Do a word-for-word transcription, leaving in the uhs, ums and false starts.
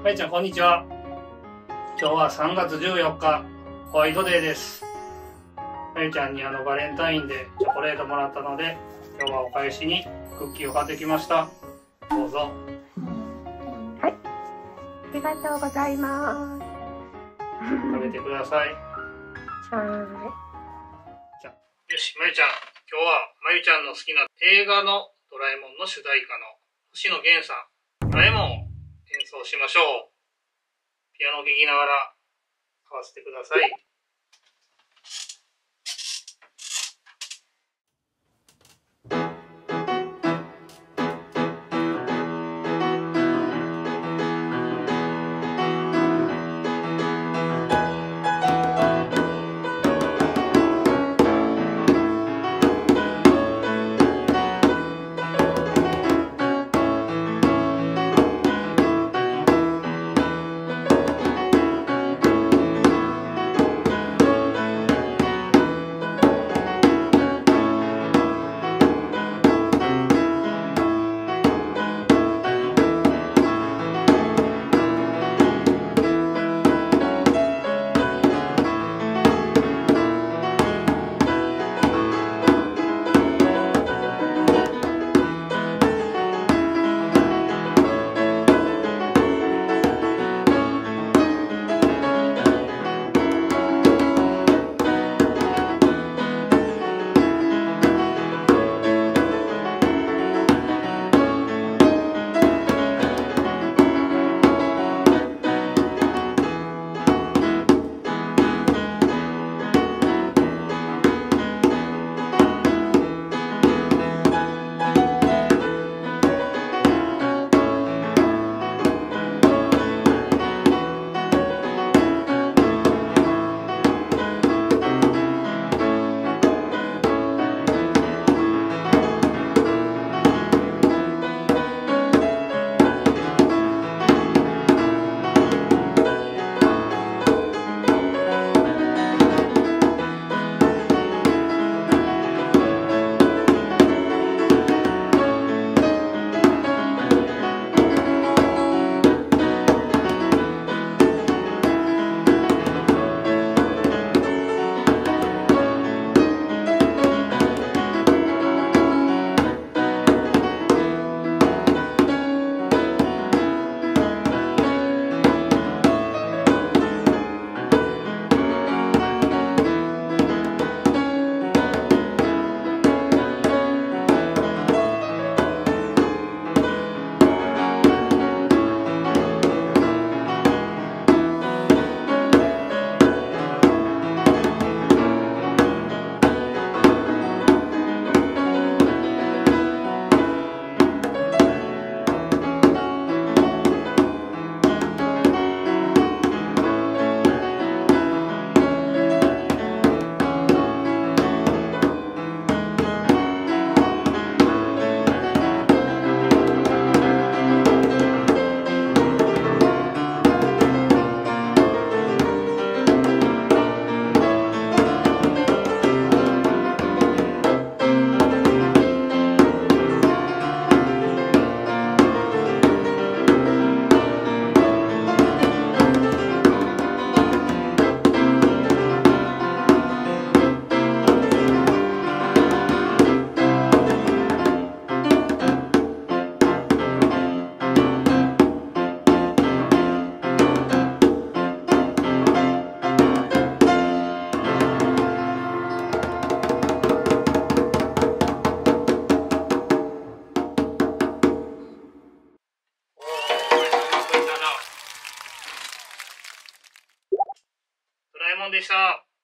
まゆちゃん、こんにちは。今日はさんがつじゅうよっか、ホワイトデーです。まゆちゃんにあのバレンタインでチョコレートもらったので、今日はお返しにクッキーを買ってきました。どうぞ。 はい。ありがとうございます。 食べてください。 はじゃよし、まゆちゃん。今日はまゆちゃんの好きな映画のドラえもんの主題歌の星野源さん、ドラえもんを演奏しましょう。ピアノを聴きながら買わせてください。ドラえもんでした。